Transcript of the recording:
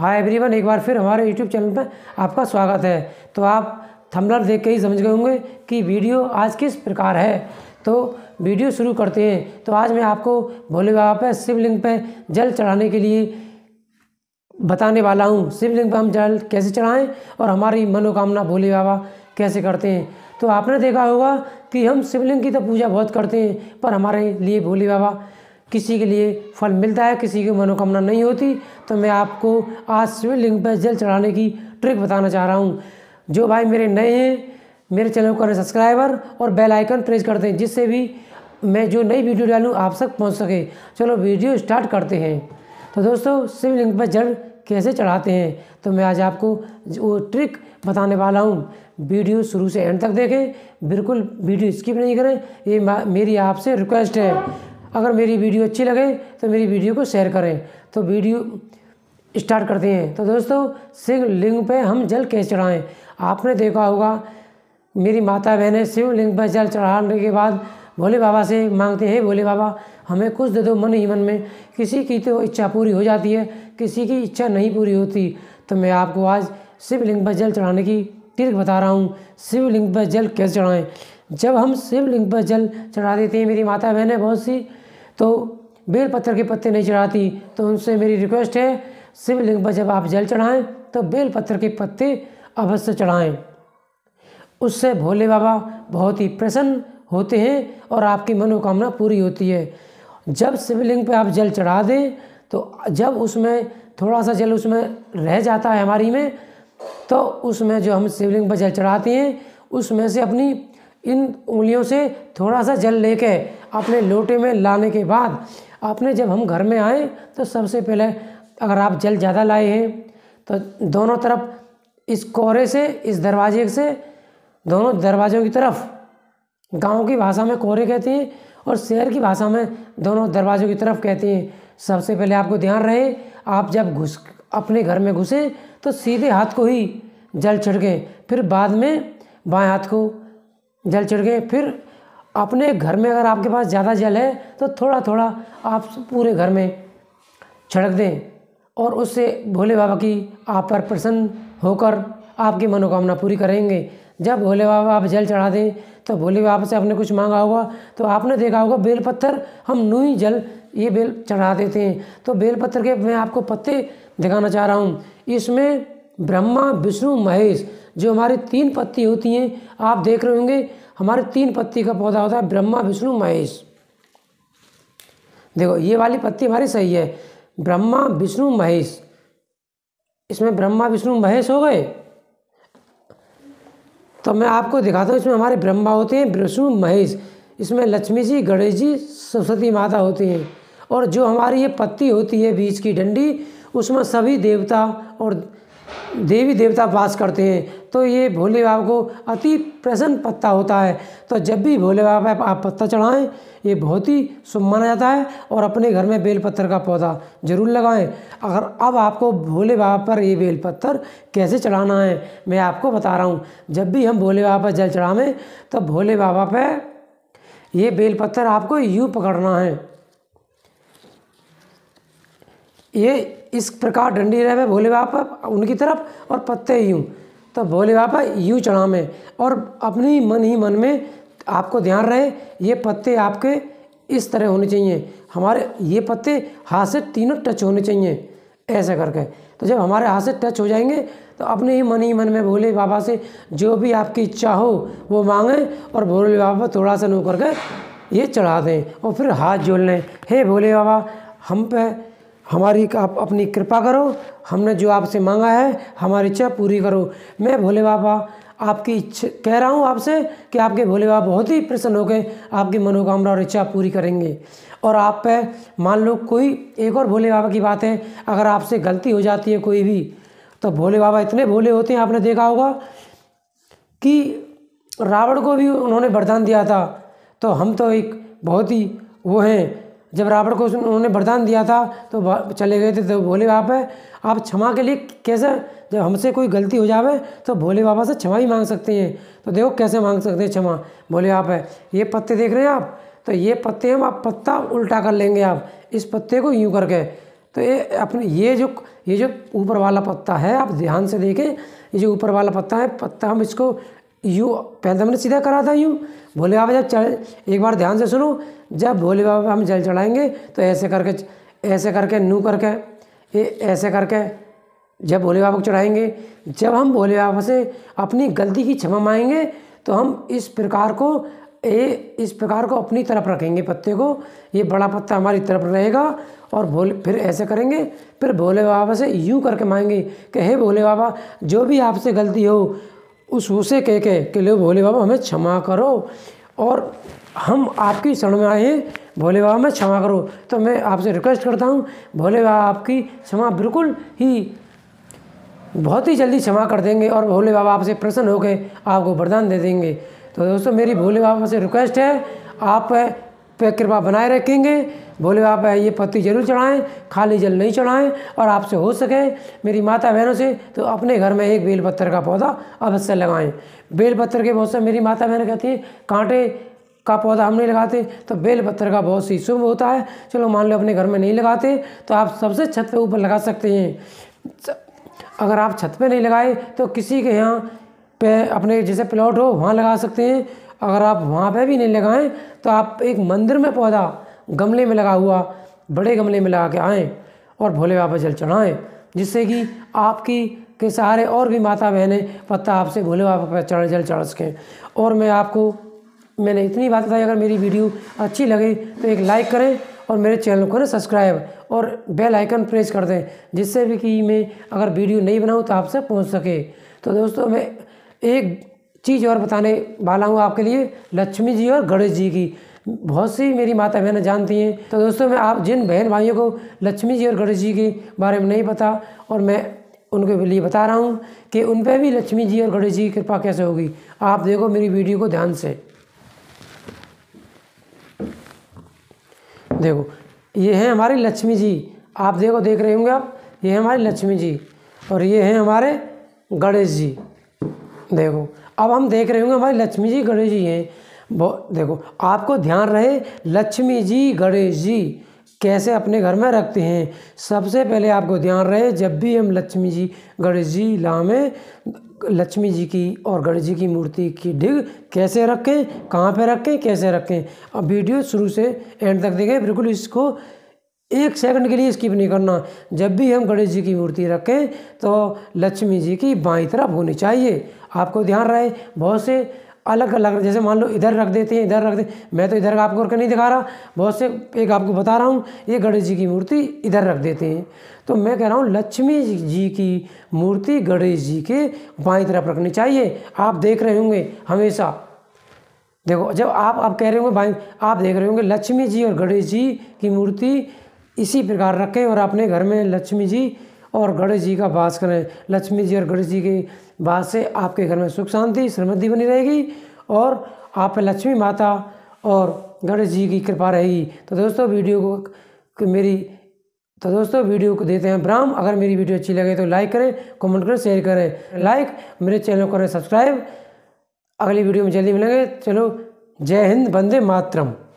Hi everyone, एक बार फिर हमारे यूट्यूब चैनल पर आपका स्वागत है। तो आप थंबनेल देख के ही समझ गए होंगे कि वीडियो आज किस प्रकार है। तो वीडियो शुरू करते हैं। तो आज मैं आपको भोले बाबा पे शिवलिंग पे जल चढ़ाने के लिए बताने वाला हूँ। शिवलिंग पे हम जल कैसे चढ़ाएं और हमारी मनोकामना भोले बाबा कैसे करते हैं। तो आपने देखा होगा कि हम शिवलिंग की तो पूजा बहुत करते हैं, पर हमारे लिए भोले बाबा किसी के लिए फल मिलता है, किसी की मनोकामना नहीं होती। तो मैं आपको आज शिवलिंग पर जल चढ़ाने की ट्रिक बताना चाह रहा हूँ। जो भाई मेरे नए हैं, मेरे चैनल को करें सब्सक्राइबर और बेल आइकन प्रेस कर दें, जिससे भी मैं जो नई वीडियो डालूँ आप तक पहुँच सके। चलो वीडियो स्टार्ट करते हैं। तो दोस्तों, शिवलिंग पर जल कैसे चढ़ाते हैं, तो मैं आज आपको वो ट्रिक बताने वाला हूँ। वीडियो शुरू से एंड तक देखें, बिल्कुल वीडियो स्किप नहीं करें, ये मेरी आपसे रिक्वेस्ट है। अगर मेरी वीडियो अच्छी लगे तो मेरी वीडियो को शेयर करें। तो वीडियो स्टार्ट करते हैं। तो दोस्तों, शिवलिंग पे हम जल कैसे चढ़ाएं। आपने देखा होगा मेरी माता बहनें शिवलिंग पर जल चढ़ाने के बाद भोले बाबा से मांगते हैं, भोले बाबा हमें कुछ दे दो मन ही मन में। किसी की तो इच्छा पूरी हो जाती है, किसी की इच्छा नहीं पूरी होती। तो मैं आपको आज शिवलिंग पर जल चढ़ाने की ट्रिक बता रहा हूँ। शिवलिंग पर जल कैसे चढ़ाएं। जब हम शिवलिंग पर जल चढ़ा देते हैं, मेरी माता बहनें बहुत सी तो बेल पत्थर के पत्ते नहीं चढ़ाती, तो उनसे मेरी रिक्वेस्ट है, शिवलिंग पर जब आप जल चढ़ाएं तो बेल पत्थर के पत्ते अवश्य चढ़ाएं। उससे भोले बाबा बहुत ही प्रसन्न होते हैं और आपकी मनोकामना पूरी होती है। जब शिवलिंग पे आप जल चढ़ा दें, तो जब उसमें थोड़ा सा जल उसमें रह जाता है हमारी में, तो उसमें जो हम शिवलिंग पर जल चढ़ाते हैं उसमें से अपनी इन उंगलियों से थोड़ा सा जल लेके अपने लोटे में लाने के बाद आपने जब हम घर में आए तो सबसे पहले अगर आप जल ज़्यादा लाए हैं तो दोनों तरफ इस कोरे से, इस दरवाजे से दोनों दरवाज़ों की तरफ, गांव की भाषा में कोरे कहते हैं और शहर की भाषा में दोनों दरवाज़ों की तरफ कहते हैं। सबसे पहले आपको ध्यान रहे, आप जब अपने घर में घुसे तो सीधे हाथ को ही जल छिड़कें, फिर बाद में बाएं हाथ को जल छिड़कें। फिर अपने घर में अगर आपके पास ज़्यादा जल है तो थोड़ा थोड़ा आप पूरे घर में छिड़क दें और उससे भोले बाबा की आप पर प्रसन्न होकर आपकी मनोकामना पूरी करेंगे। जब भोले बाबा आप जल चढ़ा दें तो भोले बाबा से आपने कुछ मांगा होगा, तो आपने देखा होगा बेल पत्थर हम नूही जल ये बेल चढ़ा देते हैं। तो बेल पत्थर के मैं आपको पत्ते दिखाना चाह रहा हूँ। इसमें ब्रह्मा, विष्णु, महेश जो हमारी 3 पत्ती होती हैं, आप देख रहे होंगे हमारे 3 पत्ती का पौधा होता है ब्रह्मा, विष्णु, महेश। देखो ये वाली पत्ती हमारी सही है, ब्रह्मा, विष्णु, महेश। इसमें ब्रह्मा, विष्णु, महेश हो गए। तो मैं आपको दिखाता हूँ, इसमें हमारे ब्रह्मा होते हैं, विष्णु, महेश। इसमें लक्ष्मी जी, गणेश जी, सरस्वती माता होती हैं। और जो हमारी ये पत्ती होती है बीच की डंडी, उसमें सभी देवता और देवी देवता वास करते हैं। तो ये भोले बाबा को अति प्रसन्न पत्ता होता है। तो जब भी भोले बाबा पे आप पत्ता चढ़ाएं, ये बहुत ही शुभ माना जाता है। और अपने घर में बेल पत्थर का पौधा जरूर लगाएं। अगर अब आपको भोले बाबा पर ये बेल पत्थर कैसे चढ़ाना है मैं आपको बता रहा हूँ। जब भी हम भोले बाबा पर जल चढ़ावें तो भोले बाबा पर ये बेल पत्थर आपको यूँ पकड़ना है, ये इस प्रकार डंडी रहे भोले बाबा उनकी तरफ और पत्ते यूँ। तो भोले बाबा यूँ चढ़ावें और अपनी मन ही मन में आपको ध्यान रहे, ये पत्ते आपके इस तरह होने चाहिए। हमारे ये पत्ते हाथ से तीनों टच होने चाहिए ऐसे करके। तो जब हमारे हाथ से टच हो जाएंगे तो अपने ही मन में भोले बाबा से जो भी आपकी इच्छा हो वो मांगें और भोले बाबा पर थोड़ा सा नो करके ये चढ़ा दें और फिर हाथ जोड़ लें। हे भोले बाबा, हम पे हमारी आप अपनी कृपा करो, हमने जो आपसे मांगा है हमारी इच्छा पूरी करो। मैं भोले बाबा आपकी इच्छा कह रहा हूँ आपसे कि आपके भोले बाबा बहुत ही प्रसन्न होकर आपकी मनोकामना और इच्छा पूरी करेंगे। और आप पे मान लो कोई एक और भोले बाबा की बात है, अगर आपसे गलती हो जाती है कोई भी, तो भोले बाबा इतने भोले होते हैं, आपने देखा होगा कि रावण को भी उन्होंने वरदान दिया था। तो हम तो एक बहुत ही वो हैं, जब रावण को उन्होंने वरदान दिया था तो चले गए थे। तो भोले बाबा आप क्षमा के लिए कैसे, जब हमसे कोई गलती हो जावे तो भोले बाबा से क्षमा ही मांग सकते हैं। तो देखो कैसे मांग सकते हैं क्षमा भोले बाबा। ये पत्ते देख रहे हैं आप, तो ये पत्ते हम आप पत्ता उल्टा कर लेंगे, आप इस पत्ते को यूँ करके। तो ये अपने ये जो ये जो ऊपर वाला पत्ता है, आप ध्यान से देखें, ये जो ऊपर वाला पत्ता है, पत्ता हम इसको यूँ पहले हमने सीधा करा था यूँ। भोले बाबा जब एक बार ध्यान से सुनो, जब भोले बाबा हम जल चढ़ाएंगे तो ऐसे करके नू करके ये ऐसे करके जब भोले बाबा को चढ़ाएंगे, जब हम भोले बाबा से अपनी गलती की क्षमा मांगेंगे तो हम इस प्रकार को अपनी तरफ रखेंगे पत्ते को, ये बड़ा पत्ता हमारी तरफ रहेगा और फिर ऐसे करेंगे, फिर भोले बाबा से यूँ करके मांगेंगे कि हे भोले बाबा, जो भी आपसे गलती हो उसे कह के कि लो भोले बाबा हमें क्षमा करो और हम आपकी शरण में आए हैं, भोले बाबा में क्षमा करो। तो मैं आपसे रिक्वेस्ट करता हूँ, भोले बाबा आपकी क्षमा बिल्कुल ही बहुत ही जल्दी क्षमा कर देंगे और भोले बाबा आपसे प्रसन्न होकर आपको वरदान दे देंगे। तो दोस्तों मेरी भोले बाबा से रिक्वेस्ट है, आप पे कृपा बनाए रखेंगे। भोले बाबा ये पत्ती जरूर चढ़ाएं, खाली जल नहीं चढ़ाएं और आपसे हो सके मेरी माता बहनों से तो अपने घर में एक बेलपत्र का पौधा अवश्य लगाएं। बेलपत्र के बहुत से मेरी माता बहनें कहती हैं कांटे का पौधा हम नहीं लगाते, तो बेलपत्र का बहुत सी शुभ होता है। चलो मान लो अपने घर में नहीं लगाते तो आप सबसे छत पे ऊपर लगा सकते हैं। अगर आप छत पे नहीं लगाए तो किसी के यहाँ पे अपने जैसे प्लॉट हो वहाँ लगा सकते हैं। अगर आप वहाँ पे भी नहीं लगाएं तो आप एक मंदिर में पौधा गमले में लगा हुआ बड़े गमले में लगा के आएँ और भोले बाबा जल चढ़ाएँ, जिससे कि आपकी के सहारे और भी माता बहनें पत्ता आपसे भोले बाबा पर जल चढ़ सकें। और मैंने इतनी बात बताई, अगर मेरी वीडियो अच्छी लगे तो एक लाइक करें और मेरे चैनल को सब्सक्राइब और बेल आइकन प्रेस कर दें, जिससे भी कि मैं अगर वीडियो नहीं बनाऊं तो आपसे पहुंच सके। तो दोस्तों मैं एक चीज़ और बताने वाला हूं आपके लिए, लक्ष्मी जी और गणेश जी की बहुत सी मेरी माता बहनें जानती हैं। तो दोस्तों मैं आप जिन बहन भाइयों को लक्ष्मी जी और गणेश जी के बारे में नहीं पता और मैं उनके लिए बता रहा हूँ कि उन पर भी लक्ष्मी जी और गणेश जी की कृपा कैसे होगी। आप देखो मेरी वीडियो को ध्यान से, देखो ये हैं हमारी लक्ष्मी जी, आप देख रहे होंगे आप, ये है हमारी लक्ष्मी जी और ये हैं हमारे गणेश जी। देखो अब हम देख रहे होंगे हमारी लक्ष्मी जी गणेश जी हैं। देखो आपको ध्यान रहे लक्ष्मी जी गणेश जी कैसे अपने घर में रखते हैं। सबसे पहले आपको ध्यान रहे, जब भी हम लक्ष्मी जी गणेश जी लामें, लक्ष्मी जी की और गणेश जी की मूर्ति की डिग कैसे रखें, कहाँ पे रखें, कैसे रखें। अब वीडियो शुरू से एंड तक देखें, बिल्कुल इसको 1 सेकंड के लिए स्किप नहीं करना। जब भी हम गणेश जी की मूर्ति रखें तो लक्ष्मी जी की बाईं तरफ होनी चाहिए। आपको ध्यान रहे, बहुत से अलग अलग, जैसे मान लो इधर रख देते हैं, इधर रख दे, मैं तो इधर आपको करके नहीं दिखा रहा, बहुत से एक आपको बता रहा हूँ, ये गणेश जी की मूर्ति इधर रख देते हैं। तो मैं कह रहा हूँ लक्ष्मी जी की मूर्ति गणेश जी के बाईं तरफ रखनी चाहिए। आप देख रहे होंगे हमेशा, देखो जब आप कह रहे होंगे बाईं, आप देख रहे होंगे लक्ष्मी जी और गणेश जी की मूर्ति इसी प्रकार रखें और अपने घर में लक्ष्मी जी और गणेश जी का वास करें। लक्ष्मी जी और गणेश जी के वास से आपके घर में सुख शांति समृद्धि बनी रहेगी और आप पे लक्ष्मी माता और गणेश जी की कृपा रहेगी। तो दोस्तों वीडियो को देते हैं विराम। अगर मेरी वीडियो अच्छी लगे तो लाइक करें, कमेंट करें, शेयर करें, मेरे चैनल को करें सब्सक्राइब। अगली वीडियो में जल्दी मिलेंगे। चलो जय हिंद, वंदे मातरम।